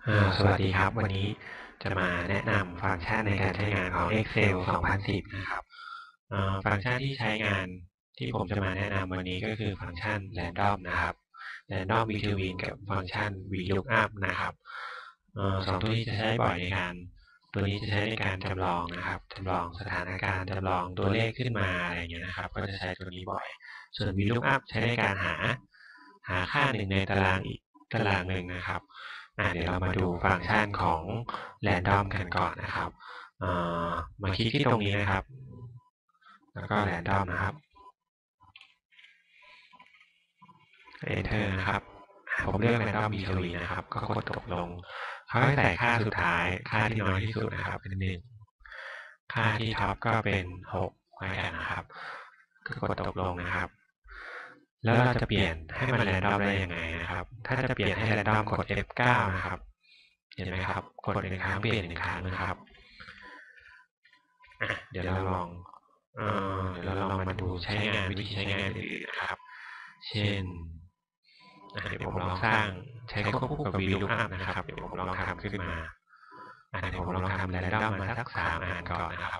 สวัสดีครับวันนี้จะมาแนะนำฟังก์ชันในการใช้งานของ Excel 2010 นะครับฟังก์ชันที่ใช้งานที่ผมจะมาแนะนำวันนี้ก็คือฟังก์ชัน Random นะครับ Random Between กับฟังก์ชัน VLOOKUP นะครับสองตัวนี้จะใช้บ่อยในการตัวนี้จะใช้ในการจำลองนะครับจำลองสถานการณ์จำลองตัวเลขขึ้นมาอะไรอย่างเงี้ยนะครับก็จะใช้ตัวนี้บ่อยส่วน VLOOKUP ใช้ในการหาค่าหนึ่งในตารางอีกตารางหนึ่งนะครับเดี๋ยวเรามาดูฟังก์ชันของ Random กันก่อนนะครับมาคลิกที่ตรงนี้นะครับแล้วก็ Random นะครับ Enter นะครับผมเลือก Random Between นะครับก็กดตกลงเขาให้ใส่ค่าสุดท้ายค่าที่น้อยที่สุดนะครับเป็น1ค่าที่ท็อปก็เป็น6ไว้กันนะครับก็กดตกลงนะครับแล้วเราจะเปลี่ยนให้มัน Random ได้ยังไงนะครับถ้าจะเปลี่ยนให้ Random กด F9 นะครับเห็นไหมครับกด1ครั้งเปลี่ยน1ครั้งนะครับเดี๋ยวเราลองมาดูใช้งานวิธีใช้งานอื่นนะครับ เช่นเดี๋ยวผมลองสร้างใช้ควบคู่กับ VLOOKUP นะครับเดี๋ยวผมลองทำขึ้นมาเดี๋ยวผมลองทำ Random มาสัก3 อันก่อนนะครับ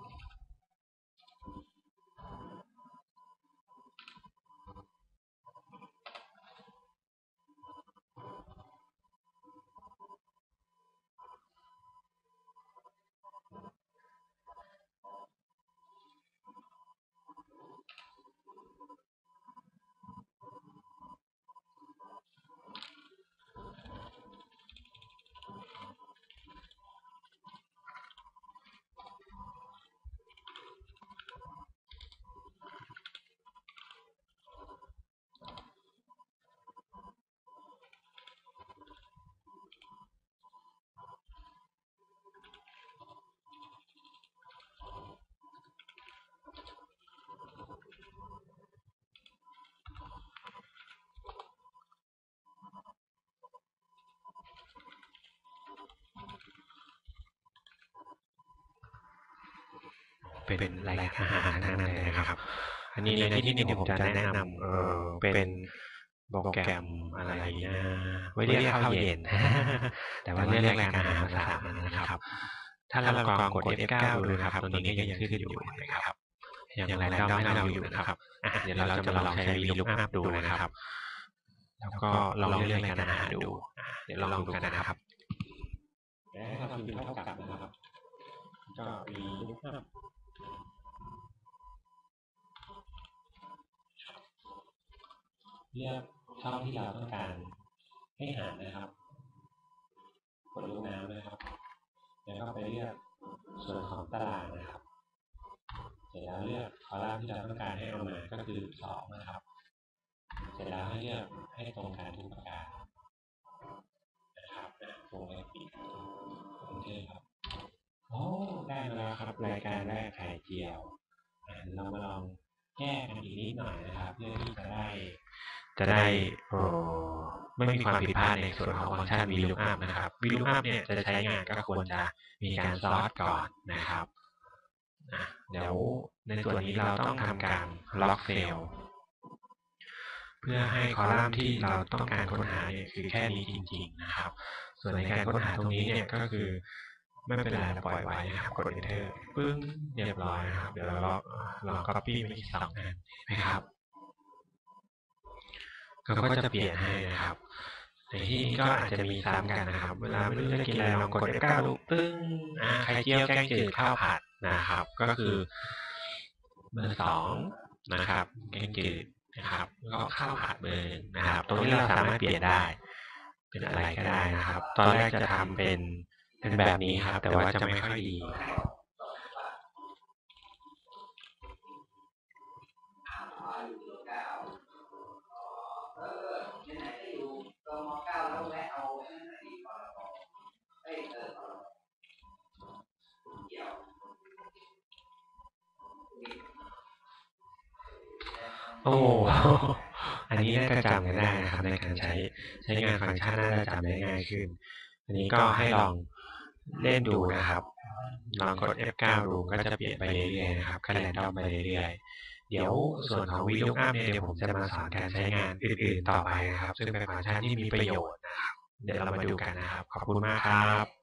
เป็นรายอาหารทั้งนั้นเลยนะครับอันนี้ในที่นี้ผมจะแนะนำเป็นโปรแกรมอะไรนะไว้เรียกข้าวเย็น แต่ว่าเรียกรายการอาหารภาษานะครับถ้าเราลองกด F9 ดูนะครับตัวนี้ก็ยังขึ้นอยู่นะครับยังรายได้ให้เราอยู่นะครับเดี๋ยวเราจะมาลองใช้ VLOOKUP ดูนะครับแล้วก็ลองเลือกรายการอาหารดูเดี๋ยวลองดูกันนะครับแล้วให้เราพิมพ์เท่ากับนะครับก็ VLOOKUPเลือกช่องที่เราต้องการให้หารนะครับกดลูกน้ำนะครับแล้วก็ไปเลือกส่วนของตารางนะครับเสร็จแล้วเลือกคอลัมน์ที่เราต้องการให้เอามาก็คือ2นะครับเสร็จแล้วให้เลือกให้ตรงกันทุกประการนะครับตรงเลยปิดโอเคครับโอ้ได้มาแล้วครับรายการแรกไข่เจียวเรามาลองแก้กันอีกนิดหน่อยนะครับเพื่อที่จะได้ไม่มีความผิดพลาดในส่วนของฟังก์ชัน VLOOKUP นะครับ VLOOKUP เนี่ยจะใช้งานก็ควรจะมีการซอร์ตก่อนนะครับเดี๋ยวในส่วนนี้เราต้องทำการล็อกเซลล์เพื่อให้คอลัมน์ที่เราต้องการค้นหาเนี่ยคือแค่นี้จริงๆนะครับส่วนในการค้นหาตรงนี้เนี่ยก็คือไม่เป็นไรเราปล่อยไว้นะครับกด Enter ปึ้งเรียบร้อยนะครับเดี๋ยวเราลอง Copy ไปอีก2 อันนะครับเขาก็จะเปลี่ยนให้นะครับในที่นี้ก็อาจจะมีซ้ำกันนะครับเวลาไม่รู้จะกินอะไรลองกด F9 ดูปึ้งไข่เจียวแกงจืดข้าวผัดนะครับก็คือเบอร์2นะครับแกงจืดนะครับแล้วก็ข้าวผัดเบอร์1นะครับตรงนี้เราสามารถเปลี่ยนได้เป็นอะไรก็ได้นะครับตอนแรกจะทำเป็นแบบนี้ครับแต่ว่าจะไม่ค่อยดีโอ้อันนี้น่าจะจำกันได้นะครับในการใช้งานฟังก์ชันน่าจะจำได้ง่ายขึ้นอันนี้ก็ให้ลองเล่นดูนะครับลองกด F9 ดูก็จะเปลี่ยนไปเรื่อยๆนะครับคะแนนดอมไปเรื่อยๆเดี๋ยวส่วนของ VLOOKUP เนี่ยเดี๋ยวผมจะมาสอนการใช้งานอื่นๆต่อไปนะครับซึ่งเป็นฟังก์ชันที่มีประโยชน์นะครับเดี๋ยวเรามาดูกันนะครับขอบคุณมากครับ